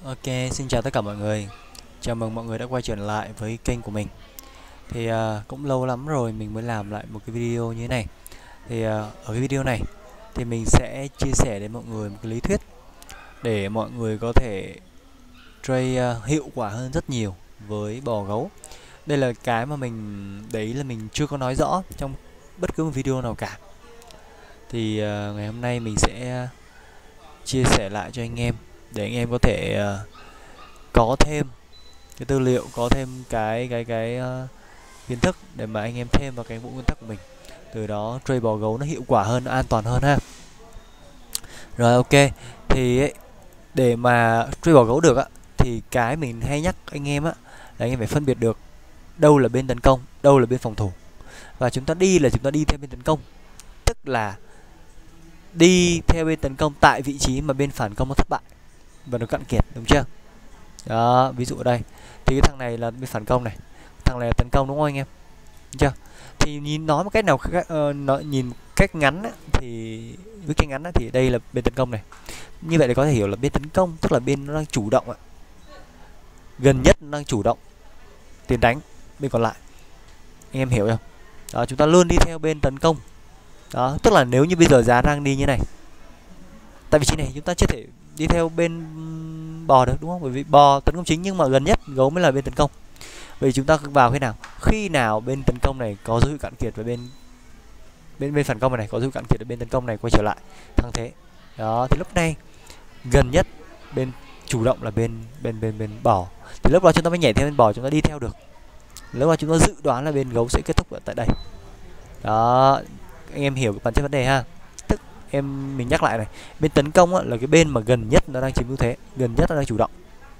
Ok, xin chào tất cả mọi người. Chào mừng mọi người đã quay trở lại với kênh của mình. Cũng lâu lắm rồi mình mới làm lại một cái video như thế này. Ở cái video này thì mình sẽ chia sẻ đến mọi người một cái lý thuyết để mọi người có thể trade hiệu quả hơn rất nhiều với bò gấu. Đây là cái mà mình chưa có nói rõ trong bất cứ một video nào cả. Ngày hôm nay mình sẽ chia sẻ lại cho anh em để anh em có thể có thêm cái tư liệu, có thêm cái kiến thức để mà anh em thêm vào cái bộ nguyên tắc của mình, từ đó trade bò gấu nó hiệu quả hơn, nó an toàn hơn ha. Rồi, ok. Để mà trade bò gấu được á thì cái mình hay nhắc anh em á là anh em phải phân biệt được đâu là bên tấn công, đâu là bên phòng thủ, và chúng ta đi theo bên tấn công, tức là đi theo bên tấn công tại vị trí mà bên phản công nó thất bại và nó cạn kiệt, đúng chưa? Đó, ví dụ ở đây thì cái thằng này là bên phản công này, thằng này là tấn công, đúng không anh em? Đúng chưa? Thì nói một cách nào khác, nhìn cách ngắn á, thì với cách ngắn á, thì đây là bên tấn công này. Như vậy để có thể hiểu là bên tấn công tức là bên nó đang chủ động ạ, gần nhất nó đang chủ động tiền đánh bên còn lại, anh em hiểu không? Đó, chúng ta luôn đi theo bên tấn công. Đó, tức là nếu như bây giờ giá đang đi như này, tại vị trí này chúng ta chưa thể đi theo bên bò được, đúng không? Bởi vì bò tấn công chính nhưng mà gần nhất gấu mới là bên tấn công. Vậy chúng ta vào khi nào bên tấn công này có dấu hiệu cạn kiệt và bên phản công này có dấu hiệu cạn kiệt, ở bên tấn công này quay trở lại thắng thế. Đó, thì lúc này gần nhất bên chủ động là bên bò, thì lúc đó chúng ta mới nhảy theo bên bò, chúng ta đi theo được. Lúc đó chúng ta dự đoán là bên gấu sẽ kết thúc ở tại đây. Đó, anh em hiểu bản chất vấn đề ha. Tức mình nhắc lại này, bên tấn công á, là cái bên mà gần nhất nó đang chiếm ưu thế, gần nhất nó đang chủ động.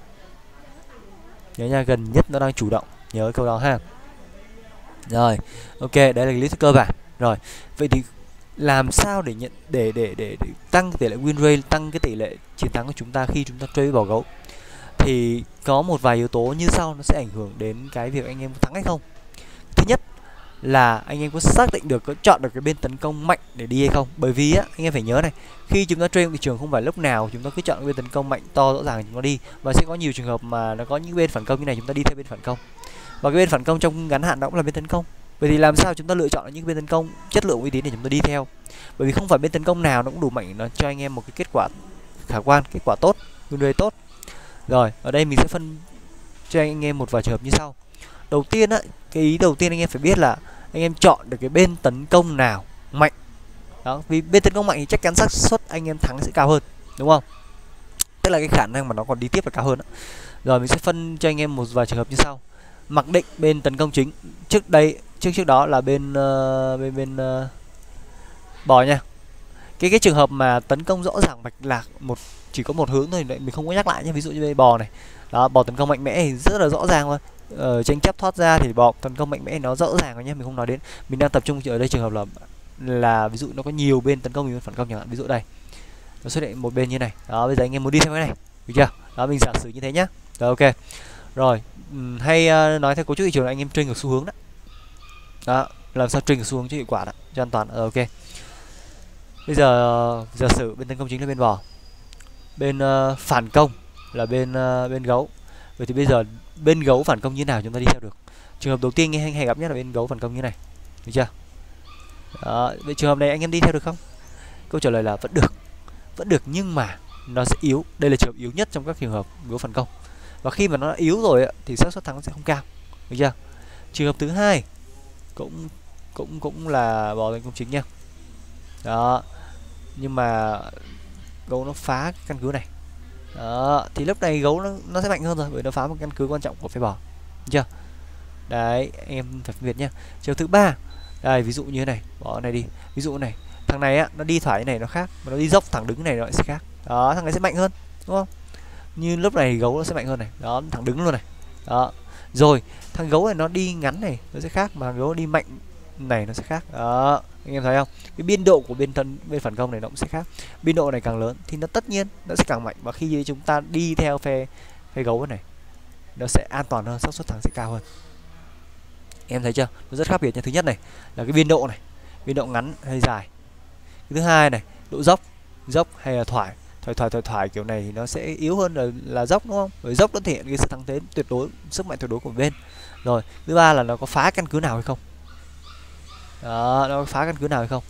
Nhớ nha, gần nhất nó đang chủ động, nhớ cái câu đó ha. Rồi, ok, đấy là lý thuyết cơ bản. Rồi, vậy thì làm sao để tăng tỷ lệ win rate, tăng cái tỷ lệ chiến thắng của chúng ta khi chúng ta trade bò gấu? Thì có một vài yếu tố như sau nó sẽ ảnh hưởng đến cái việc anh em thắng hay không. Thứ nhất là anh em có xác định được, có chọn được cái bên tấn công mạnh để đi hay không. Bởi vì á, anh em phải nhớ này, khi chúng ta trade thị trường không phải lúc nào chúng ta cứ chọn bên tấn công mạnh to rõ ràng chúng ta đi, và sẽ có nhiều trường hợp mà nó có những bên phản công như này, chúng ta đi theo bên phản công, và cái bên phản công trong ngắn hạn đó cũng là bên tấn công. Vậy thì làm sao chúng ta lựa chọn những bên tấn công chất lượng uy tín để chúng ta đi theo? Bởi vì không phải bên tấn công nào nó cũng đủ mạnh nó cho anh em một cái kết quả khả quan, kết quả tốt, win rate tốt. Rồi, ở đây mình sẽ phân cho anh em một vài trường hợp như sau. Đầu tiên á, cái ý đầu tiên anh em phải biết là anh em chọn được cái bên tấn công nào mạnh. Đó, vì bên tấn công mạnh thì chắc chắn xác suất anh em thắng sẽ cao hơn, đúng không? Tức là cái khả năng mà nó còn đi tiếp là cao hơn đó. Rồi mình sẽ phân cho anh em một vài trường hợp như sau. Mặc định bên tấn công chính trước đó là bên bò nha. Cái trường hợp mà tấn công rõ ràng mạch lạc chỉ có một hướng thôi, mình không có nhắc lại nhé. Ví dụ như bên bò này, đó, bò tấn công mạnh mẽ thì rất là rõ ràng thôi. Tranh chấp thoát ra thì bò tấn công mạnh mẽ nó rõ ràng rồi nhé, mình không nói đến. Mình đang tập trung ở đây trường hợp là ví dụ nó có nhiều bên tấn công, nhiều bên phản công chẳng hạn. Ví dụ đây nó xuất hiện một bên như này, đó, bây giờ anh em muốn đi theo cái này, được chưa? Đó, mình giả sử như thế nhá. Rồi, ok. Rồi, hay nói theo cấu trúc thị trường là anh em trade ngược xu hướng đó. Đó, làm sao trade ngược xu hướng cho hiệu quả đó, cho an toàn. Ok. Bây giờ giả sử bên tấn công chính là bên bò, bên phản công là bên gấu. Vậy thì bây giờ bên gấu phản công như nào chúng ta đi theo được? Trường hợp đầu tiên anh hay gặp nhất là bên gấu phản công như này, được chưa? Đó, vậy trường hợp này anh em đi theo được không? Câu trả lời là vẫn được nhưng mà nó sẽ yếu. Đây là trường hợp yếu nhất trong các trường hợp gấu phản công, và khi mà nó yếu rồi thì xác suất thắng sẽ không cao, được chưa? Trường hợp thứ hai cũng là bò tấn công chính nha. Đó, nhưng mà gấu nó phá căn cứ này. Đó, thì lúc này gấu nó sẽ mạnh hơn rồi, bởi nó phá một căn cứ quan trọng của phái bò, được chưa? Đấy, anh em phải phân biệt nhá. Trường thứ ba, đây ví dụ như thế này, bỏ này đi. Ví dụ này, thằng này á, nó đi thoải này nó khác, mà nó đi dốc thẳng đứng này nó sẽ khác. Đó, thằng này sẽ mạnh hơn, đúng không? Như lúc này gấu nó sẽ mạnh hơn này, đó, thẳng đứng luôn này. Đó. Rồi, thằng gấu này nó đi ngắn này nó sẽ khác, mà gấu đi mạnh này nó sẽ khác. Đó, anh em thấy không? Cái biên độ của bên phản công này nó cũng sẽ khác. Biên độ này càng lớn thì nó tất nhiên nó sẽ càng mạnh, và khi chúng ta đi theo phe gấu này nó sẽ an toàn hơn, xác suất thắng sẽ cao hơn. Em thấy chưa? Nó rất khác biệt nha. Thứ nhất này là cái biên độ này, biên độ ngắn hay dài. Cái thứ hai này, độ dốc hay là thoải, thoải kiểu này thì nó sẽ yếu hơn là dốc, đúng không? Bởi dốc nó thể hiện cái sự thắng thế tuyệt đối, sức mạnh tuyệt đối của bên. Rồi thứ ba là nó có phá căn cứ nào hay không. Đó, nó có phá căn cứ nào hay không.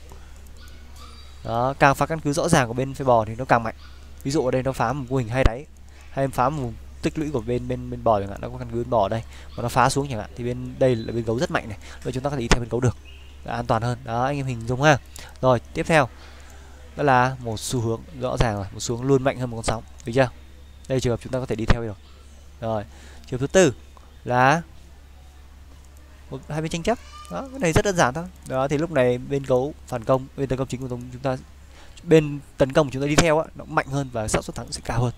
Đó, càng phá căn cứ rõ ràng của bên phê bò thì nó càng mạnh. Ví dụ ở đây nó phá một mô hình hai đáy, hay phá một tích lũy của bên bò chẳng hạn, nó có căn cứ bên bò ở đây mà nó phá xuống chẳng hạn, thì bên đây là bên gấu rất mạnh này, rồi chúng ta có thể đi theo bên gấu được, là an toàn hơn. Đó, anh em hình dung ha. Rồi tiếp theo đó là một xu hướng rõ ràng rồi, một xu hướng luôn mạnh hơn một con sóng, được chưa? Đây trường hợp chúng ta có thể đi theo được. Rồi trường hợp thứ tư là hai bên tranh chấp. Đó, cái này rất đơn giản thôi. Đó thì lúc này bên gấu phản công, bên tấn công chính của chúng ta, bên tấn công của chúng ta đi theo á, nó mạnh hơn và xác suất thắng sẽ cao hơn,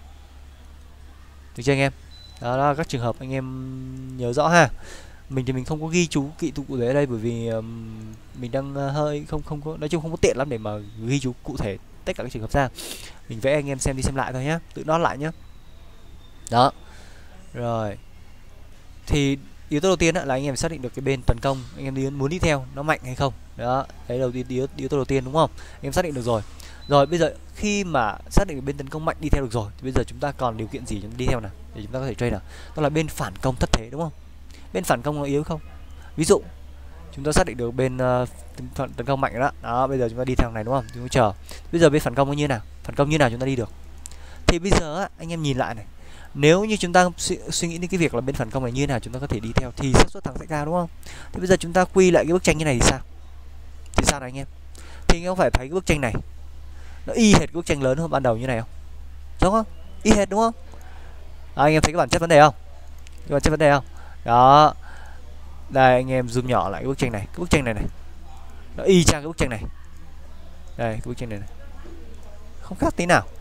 được chưa anh em? Đó là các trường hợp anh em nhớ rõ ha. Mình thì mình không có ghi chú kỹ cụ thể ở đây, bởi vì mình đang hơi không có, nói chung không có tiện lắm để mà ghi chú cụ thể tất cả các trường hợp ra. Mình vẽ anh em xem đi xem lại thôi nhá, tự nói lại nhá. Đó rồi, thì yếu tố đầu tiên là anh em xác định được cái bên tấn công anh em muốn đi theo nó mạnh hay không. Đó, đấy đầu tiên, yếu tố đầu tiên, đúng không? Anh em xác định được rồi. Rồi bây giờ khi mà xác định được bên tấn công mạnh đi theo được rồi, thì bây giờ chúng ta còn điều kiện gì chúng ta đi theo nào để chúng ta có thể trade nào? Đó là bên phản công thất thế, đúng không? Bên phản công nó yếu không? Ví dụ chúng ta xác định được bên tấn công mạnh đó. Đó, bây giờ chúng ta đi theo thằng này, đúng không? Chúng ta chờ. Bây giờ bên phản công nó như nào? Phản công như nào chúng ta đi được? Thì bây giờ anh em nhìn lại này, nếu như chúng ta suy nghĩ đến cái việc là bên phản công này như thế nào chúng ta có thể đi theo thì xác suất thắng sẽ cao, đúng không? Thì bây giờ chúng ta quy lại cái bức tranh như này thì sao? Thì sao này anh em? Thì anh em phải thấy cái bức tranh này nó y hệt cái bức tranh lớn hơn ban đầu như này không? Đúng không? Y hệt, đúng không? Anh em thấy cái bản chất vấn đề không? Cái bản chất vấn đề không? Đó. Đây anh em zoom nhỏ lại cái bức tranh này, cái bức tranh này này. Nó y chang cái bức tranh này. Đây, cái bức tranh này này. Không khác tí nào.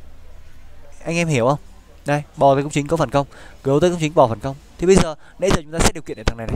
Anh em hiểu không? Đây, bò tới công chính có phản công, gấu tới công chính bò phản công. Thì bây giờ nãy giờ chúng ta xét điều kiện để thằng này này.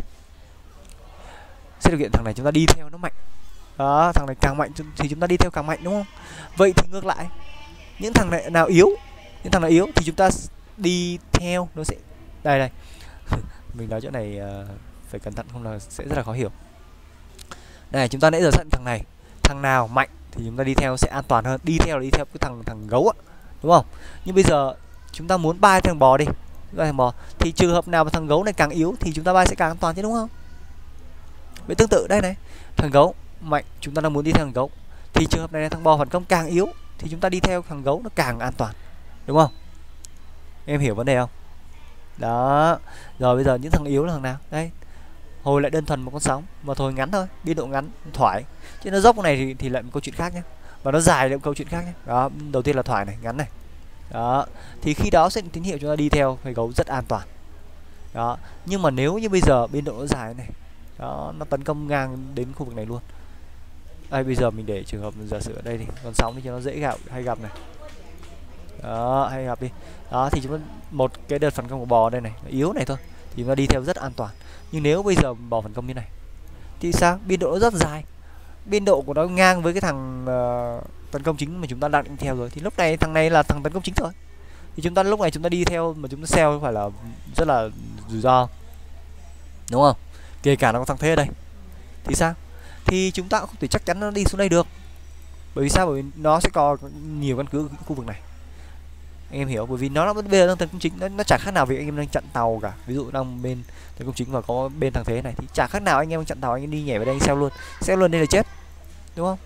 Xét điều kiện thằng này chúng ta đi theo nó mạnh. Đó, thằng này càng mạnh thì chúng ta đi theo càng mạnh, đúng không? Vậy thì ngược lại, những thằng này nào yếu, những thằng nào yếu thì chúng ta đi theo nó sẽ đây đây. Mình nói chỗ này phải cẩn thận không là sẽ rất là khó hiểu. Này, chúng ta nãy giờ xác định thằng này, thằng nào mạnh thì chúng ta đi theo sẽ an toàn hơn. Đi theo là đi theo cái thằng gấu á, đúng không? Nhưng bây giờ chúng ta muốn buy thằng bò đi, buy thằng bò thì trường hợp nào mà thằng gấu này càng yếu thì chúng ta buy sẽ càng an toàn chứ, đúng không? Vậy tương tự đây này, thằng gấu mạnh chúng ta đang muốn đi theo thằng gấu, thì trường hợp này thằng bò phản công càng yếu thì chúng ta đi theo thằng gấu nó càng an toàn, đúng không? Em hiểu vấn đề không? Đó. Rồi bây giờ những thằng yếu là thằng nào? Đây, hồi lại đơn thuần một con sóng mà thôi ngắn thôi, biên độ ngắn thoải, chứ nó dốc này thì lại một câu chuyện khác nhé, và nó dài lại một câu chuyện khác nhé. Đó, đầu tiên là thoải này, ngắn này. Đó, thì khi đó sẽ tín hiệu chúng ta đi theo phải gấu rất an toàn. Đó, nhưng mà nếu như bây giờ biên độ nó dài này, đó, nó tấn công ngang đến khu vực này luôn. Đây bây giờ mình để trường hợp giả sử ở đây thì con sóng đi cho nó dễ hay gặp này. Đó, hay gặp đi. Đó thì chúng ta một cái đợt phản công của bò đây này, nó yếu này thôi thì chúng ta đi theo rất an toàn. Nhưng nếu bây giờ bò phản công như này thì sao? Biên độ nó rất dài, biên độ của nó ngang với cái thằng tấn công chính mà chúng ta đang định theo rồi, thì lúc này thằng này là thằng tấn công chính rồi, thì chúng ta lúc này chúng ta đi theo mà chúng ta sell phải là rất là rủi ro, đúng không? Kể cả nó có thằng thế ở đây thì sao? Thì chúng ta cũng không thể chắc chắn nó đi xuống đây được. Bởi vì sao? Bởi vì nó sẽ có nhiều căn cứ ở khu vực này, anh em hiểu. Bởi vì nó bây giờ đang tấn công chính, nó chả khác nào việc anh em đang chặn tàu cả. Ví dụ đang bên tấn công chính và có bên thằng thế này thì chả khác nào anh em đang chặn tàu, anh em đi nhảy vào đây anh sell luôn đây là chết, đúng không?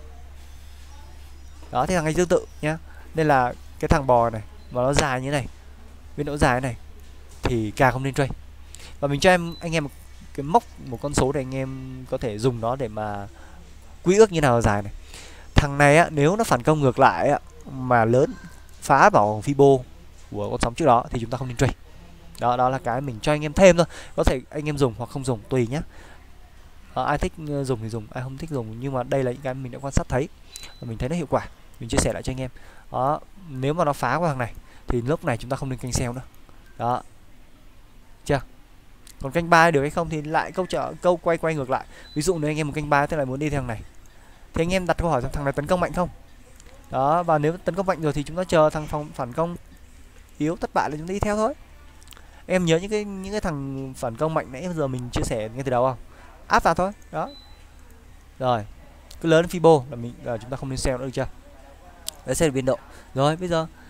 Đó thì thằng này tương tự nhá. Nên là cái thằng bò này mà nó dài như này, biên độ dài này thì càng không nên trade. Và mình cho anh em một cái mốc, một con số để anh em có thể dùng nó để mà quy ước như nào là dài này. Thằng này á, nếu nó phản công ngược lại á, mà lớn phá vào Fibo của con sóng trước đó thì chúng ta không nên trade. Đó là cái mình cho anh em thêm thôi. Có thể anh em dùng hoặc không dùng tùy nhé. Ai thích dùng thì dùng, ai không thích dùng, nhưng mà đây là những cái mình đã quan sát thấy và mình thấy nó hiệu quả, mình chia sẻ lại cho anh em. Đó, nếu mà nó phá qua thằng này thì lúc này chúng ta không nên canh sell nữa. Đó, chưa? Còn canh buy được hay không thì lại câu quay ngược lại. Ví dụ nếu anh em một canh buy tức là muốn đi theo thằng này thì anh em đặt câu hỏi thằng này tấn công mạnh không. Đó, và nếu tấn công mạnh rồi thì chúng ta chờ thằng phản công yếu thất bại là chúng ta đi theo thôi. Em nhớ những cái thằng phản công mạnh nãy giờ mình chia sẻ ngay từ đầu không? Áp vào thôi. Đó. Rồi, cứ lớn Fibo là chúng ta không nên sell nữa, được chưa? Đấy sẽ là biên độ. Rồi bây giờ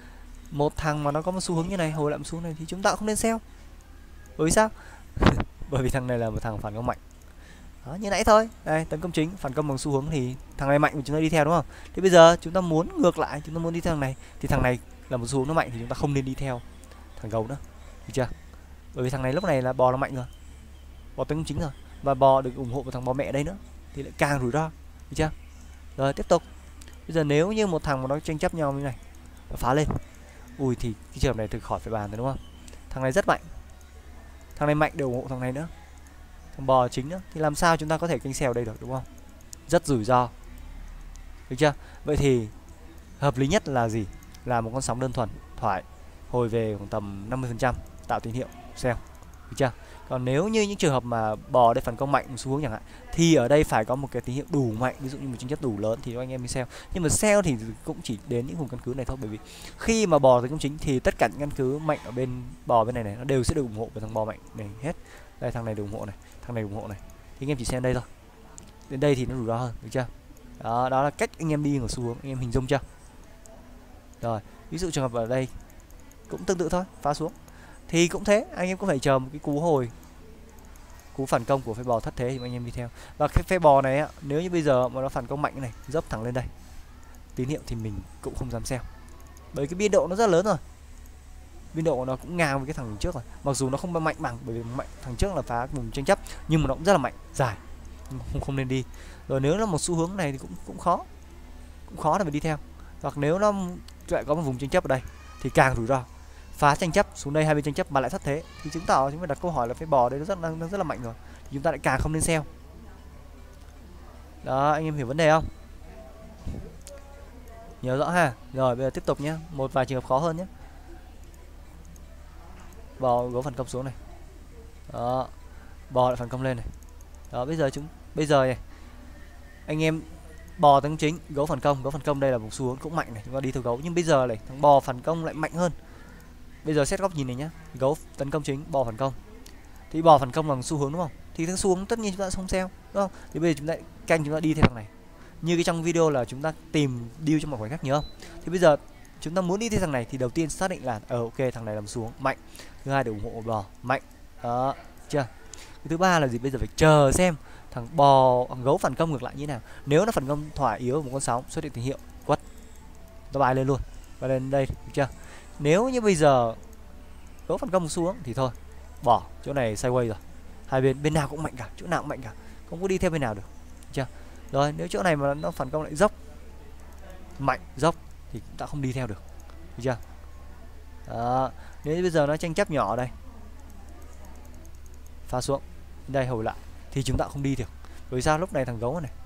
một thằng mà nó có một xu hướng như này, hồi lại một xu hướng này thì chúng ta cũng không nên sell. Bởi vì sao? Bởi vì thằng này là một thằng phản công mạnh. Đó, như nãy thôi. Đây, tấn công chính, phản công bằng xu hướng thì thằng này mạnh thì chúng ta đi theo đúng không? Thì bây giờ chúng ta muốn ngược lại, chúng ta muốn đi theo thằng này thì thằng này là một xu hướng nó mạnh thì chúng ta không nên đi theo thằng gấu nữa. Được chưa? Bởi vì thằng này lúc này là bò nó mạnh rồi. Bò tấn công chính rồi và bò được ủng hộ của thằng bò mẹ đây nữa thì lại càng rủi ro. Được chưa? Rồi tiếp tục. Bây giờ nếu như một thằng mà nó tranh chấp nhau như này, nó phá lên. Ui thì cái trường hợp này thì khỏi phải bàn rồi đúng không? Thằng này rất mạnh. Thằng này mạnh để ủng hộ thằng này nữa. Thằng bò chính nữa thì làm sao chúng ta có thể canh xèo đây được đúng không? Rất rủi ro. Được chưa? Vậy thì hợp lý nhất là gì? Là một con sóng đơn thuần thoải hồi về khoảng tầm 50% tạo tín hiệu sell. Được chưa? Còn nếu như những trường hợp mà bò đây phản công mạnh xu hướng chẳng hạn thì ở đây phải có một cái tín hiệu đủ mạnh, ví dụ như một tranh chấp đủ lớn thì anh em mới sell. Nhưng mà sell thì cũng chỉ đến những vùng căn cứ này thôi, bởi vì khi mà bò tấn công chính thì tất cả những căn cứ mạnh ở bên bò bên này này nó đều sẽ được ủng hộ của thằng bò mạnh này hết. Đây thằng này được ủng hộ này, thằng này ủng hộ này. Thì anh em chỉ xem đây thôi. Đến đây thì nó rủi ro hơn, được chưa? Đó, đó là cách anh em đi ở xu hướng, anh em hình dung chưa? Rồi, ví dụ trường hợp ở đây cũng tương tự thôi, phá xuống thì cũng thế, anh em cũng phải chờ một cái cú hồi, cú phản công của phe bò thất thế thì anh em đi theo. Và cái phe bò này á, nếu như bây giờ mà nó phản công mạnh này, dốc thẳng lên đây tín hiệu thì mình cũng không dám sell, bởi cái biên độ nó rất lớn rồi, biên độ nó cũng ngang với cái thằng trước rồi. Mặc dù nó không mạnh bằng, bởi vì mạnh thằng trước là phá vùng tranh chấp, nhưng mà nó cũng rất là mạnh, dài, không nên đi. Rồi nếu là một xu hướng này thì cũng khó để mình đi theo. Hoặc nếu nó lại có một vùng tranh chấp ở đây thì càng rủi ro, phá tranh chấp xuống đây, hai bên tranh chấp mà lại thất thế thì chứng tỏ chúng ta đặt câu hỏi là phe bò đây nó rất là mạnh rồi, thì chúng ta lại càng không nên sell. Đó, anh em hiểu vấn đề không? Nhớ rõ ha. Rồi bây giờ tiếp tục nhé, một vài trường hợp khó hơn nhé. Bò gấu phản công xuống này, đó, bò lại phản công lên này. Đó, bây giờ này anh em bò tấn chính, gấu phản công đây là một xu hướng cũng mạnh này, chúng ta đi theo gấu. Nhưng bây giờ này thằng bò phản công lại mạnh hơn. Bây giờ xét góc nhìn này nhá, gấu tấn công chính, bò phản công thì bò phản công bằng xu hướng đúng không? Thì thằng xu hướng tất nhiên chúng ta không sell đúng không? Thì bây giờ chúng ta canh, chúng ta đi theo thằng này. Như cái trong video là chúng ta tìm deal trong một khoảnh khắc, nhớ không? Thì bây giờ chúng ta muốn đi theo thằng này thì đầu tiên xác định là ok thằng này làm xu hướng mạnh, thứ hai để ủng hộ bò mạnh. Đó, chưa? Cái thứ ba là gì? Bây giờ phải chờ xem thằng gấu phản công ngược lại như thế nào. Nếu nó phản công thỏa yếu một con sóng xuất hiện tín hiệu quất, nó bài lên luôn và lên đây, được chưa? Nếu như bây giờ gấu phản công xuống thì thôi, bỏ chỗ này sideways rồi, hai bên nào cũng mạnh cả, chỗ nào cũng mạnh cả, không có đi theo bên nào được, được chưa? Rồi nếu chỗ này mà nó phản công lại dốc mạnh dốc thì chúng ta không đi theo được, được chưa? Đó. Nếu bây giờ nó tranh chấp nhỏ ở đây, phá xuống đây hồi lại thì chúng ta không đi được. Bởi sao? Lúc này thằng gấu này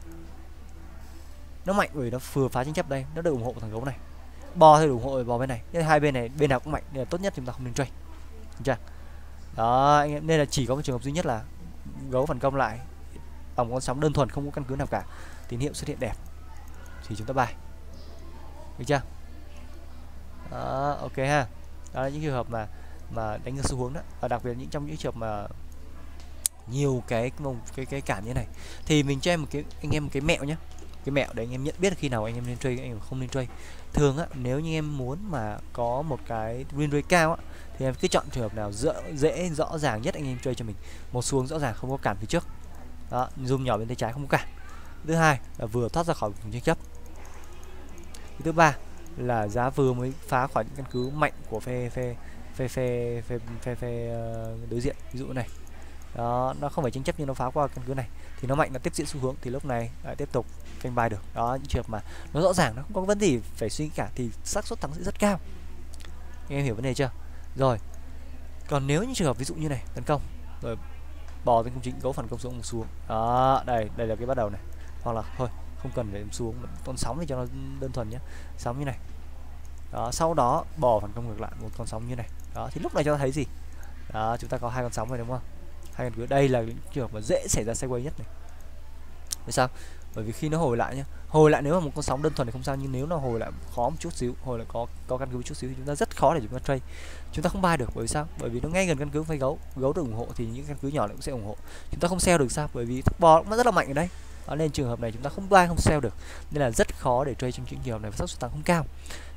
nó mạnh, bởi nó vừa phá tranh chấp đây, nó được ủng hộ của thằng gấu này, bò thì ủng hộ bò bên này, nên hai bên này bên nào cũng mạnh, nên là tốt nhất chúng ta không nên trade, được chưa? Đó, anh em, nên là chỉ có một trường hợp duy nhất là gấu phản công lại bằng con sóng đơn thuần không có căn cứ nào cả, tín hiệu xuất hiện đẹp thì chúng ta bài, được chưa? Đó, ok ha. Đó là những trường hợp mà đánh ngược xu hướng đó, và đặc biệt trong những trường hợp mà nhiều cái cản như này thì mình cho anh em một cái mẹo nhé, cái mẹo để anh em nhận biết khi nào anh em nên trade, anh em không nên trade. Thường á, nếu như em muốn mà có một cái win rate cao á thì em cứ chọn trường hợp nào dễ rõ ràng nhất anh em trade cho mình, một xu hướng rõ ràng không có cản phía trước, đó, zoom nhỏ bên tay trái không có cản. Thứ hai là vừa thoát ra khỏi vùng tranh chấp. Thứ ba là giá vừa mới phá khỏi những căn cứ mạnh của phe đối diện, ví dụ này. Đó, nó không phải tranh chấp nhưng nó phá qua căn cứ này thì nó mạnh, nó tiếp diễn xu hướng thì lúc này lại tiếp tục canh buy được. Đó, những trường hợp mà nó rõ ràng nó không có vấn đề phải suy nghĩ cả thì xác suất thắng sẽ rất cao. Anh em hiểu vấn đề chưa? Rồi. Còn nếu những trường hợp ví dụ như này, tấn công rồi bò tấn công chính, gấu phản công xuống. Đó, đây là cái bắt đầu này. Hoặc là thôi, không cần phải xuống con sóng thì cho nó đơn thuần nhé. Sóng như này. Đó, sau đó bò phản công ngược lại một con sóng như này. Đó, thì lúc này cho ta thấy gì? Đó, chúng ta có hai con sóng này đúng không? Hai con cứ đây là những trường hợp mà dễ xảy ra sideways nhất này. Vì sao? Bởi vì khi nó hồi lại nhá, hồi lại nếu mà một con sóng đơn thuần thì không sao, nhưng nếu nó hồi lại khó một chút xíu, hồi lại có căn cứ một chút xíu thì chúng ta rất khó để chúng ta trade, chúng ta không buy được. Bởi vì sao? Bởi vì nó ngay gần căn cứ với gấu được ủng hộ thì những căn cứ nhỏ lại cũng sẽ ủng hộ, chúng ta không sell được. Sao? Bởi vì bò cũng rất là mạnh ở đây. Đó, nên trường hợp này chúng ta không buy không sell được, nên là rất khó để trade trong những trường hợp này và xác suất thắng không cao.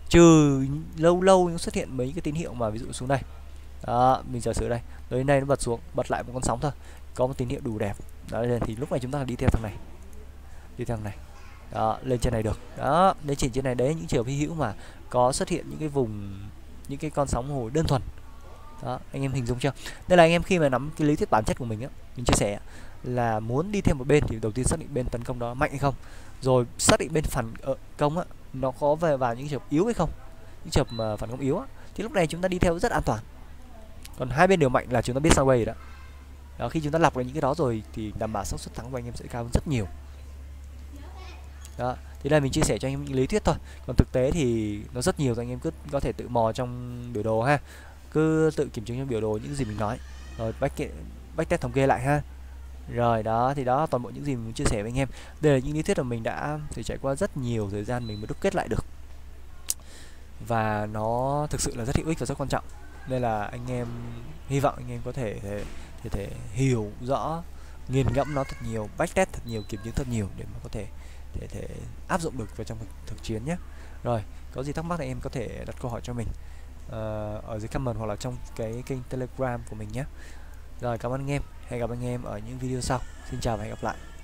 trừ lâu lâu nó xuất hiện mấy cái tín hiệu mà ví dụ xuống đây đó, mình giả sử đây tới đây nó bật xuống, bật lại một con sóng thôi, có một tín hiệu đủ đẹp đó, thì lúc này chúng ta đi theo thằng này, đi theo thằng này đó, lên trên này được đó, đến chỉnh trên này đấy, những trường hy hữu mà có xuất hiện những cái vùng, những cái con sóng hồi đơn thuần đó, anh em hình dung chưa? Đây là anh em khi mà nắm cái lý thuyết bản chất của mình á, mình chia sẻ là muốn đi theo một bên thì đầu tiên xác định bên tấn công đó mạnh hay không, rồi xác định bên phản công á nó có về vào những trường hợp yếu hay không, những trường hợp mà phản công yếu á, thì lúc này chúng ta đi theo rất an toàn. Còn hai bên đều mạnh là chúng ta biết sao way đó. Đó, khi chúng ta lọc được những cái đó rồi thì đảm bảo xác suất thắng của anh em sẽ cao hơn rất nhiều. Đó, thì đây mình chia sẻ cho anh em những lý thuyết thôi. Còn thực tế thì nó rất nhiều, anh em cứ có thể tự mò trong biểu đồ ha. Cứ tự kiểm chứng trong biểu đồ những gì mình nói. Rồi backtest thống kê lại ha. Rồi đó, thì đó toàn bộ những gì mình muốn chia sẻ với anh em. Đây là những lý thuyết mà mình đã phải trải qua rất nhiều thời gian mình mới đúc kết lại được. Và nó thực sự là rất hữu ích và rất quan trọng. Nên là anh em hy vọng anh em có thể hiểu rõ, nghiền ngẫm nó thật nhiều, backtest thật nhiều, kiểm chứng thật nhiều để mà có thể áp dụng được vào trong thực chiến nhé. Rồi, có gì thắc mắc thì em có thể đặt câu hỏi cho mình ở dưới comment hoặc là trong cái kênh Telegram của mình nhé. Rồi, cảm ơn anh em. Hẹn gặp anh em ở những video sau. Xin chào và hẹn gặp lại.